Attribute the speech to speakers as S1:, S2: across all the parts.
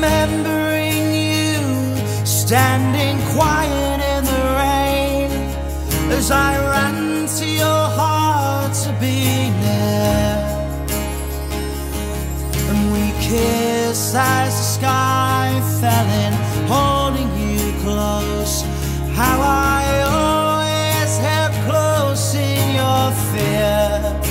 S1: remembering you standing quiet in the rain as I ran to your heart to be near, and we kissed as the sky fell in, holding you close. How I always held close in your fear,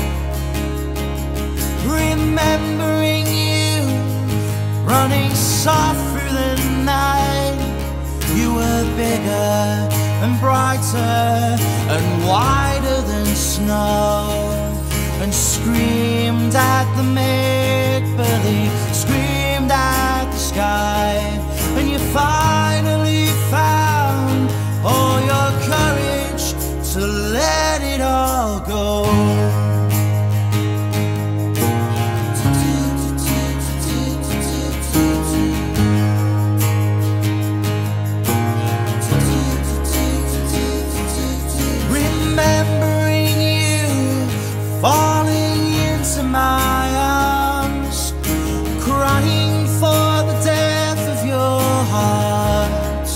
S1: remembering you running soft through the night. You were bigger and brighter and wider than snow, and screamed at the make-believe, screamed at the sky. And you finally found all your courage to let it all go. Remembering you falling into my arms, crying for the death of your heart.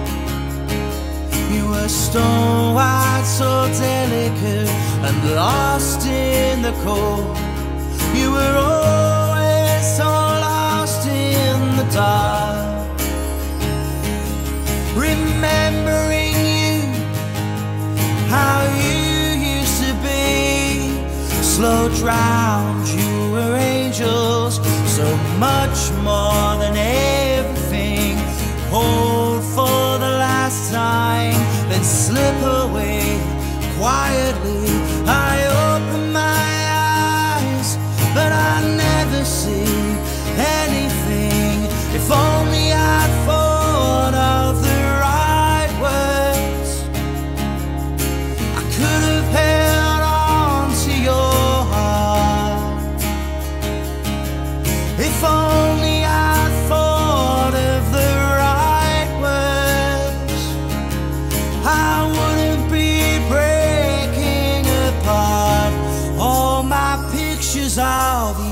S1: You were stone white, so delicate and lost in the cold. You were always so lost in the dark. Remembering you, how you used to be, slow drowned, you were angels, so much more than everything. Hold for the last time, then slip away quietly. I open my eyes, but I never see anything. If only I'd thought of the right words, I could have held on to your heart. If only I'd thought of the right words, I wouldn't be breaking apart all my pictures of you.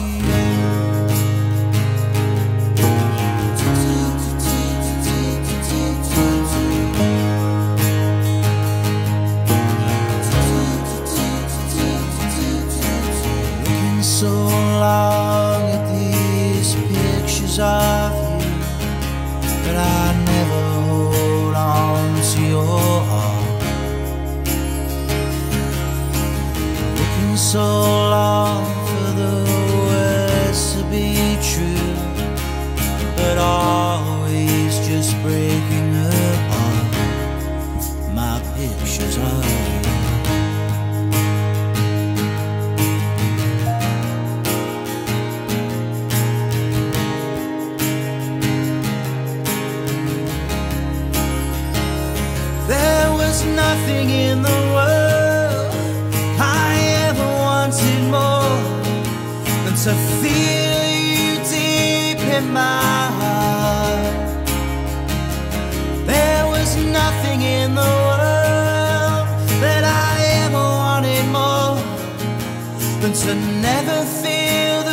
S1: Looking so long at these pictures of you, but I never hold on to your heart. Looking so long for the words to be true, but always just breaking apart my pictures of you. There was nothing in the world I ever wanted more than to feel you deep in my heart. There was nothing in the world that I ever wanted more than to never feel